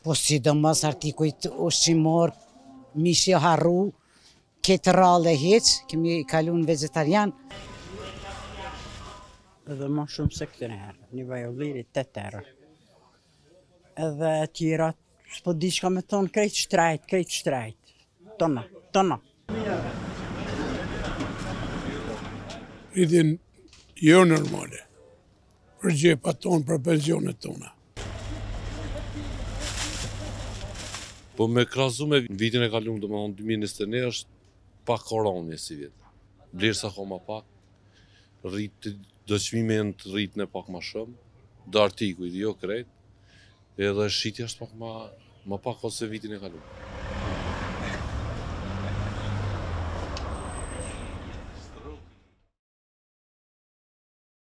Po sidomos artikujt ushqimor, mishi harru, këtë rallë hiç, kemi kalu në vegetarian. Edhe më shumë se këtë herë, një vaj o liri 8 euro. Edhe tjerat, s'po di çka me thonë, krejt shtrejt. Tona. Rritin jo normale, për gjepat tonë, për pensionet tona. Po me krahasu me vitin e kaluar, domethënë 2021 është pak koroni si vjet. Vlerësa akoma pak, do çmimi të rritën e pak më shumë, do artikujt, jo krejt, edhe shitja është pak më pak ose vitin e kaluar.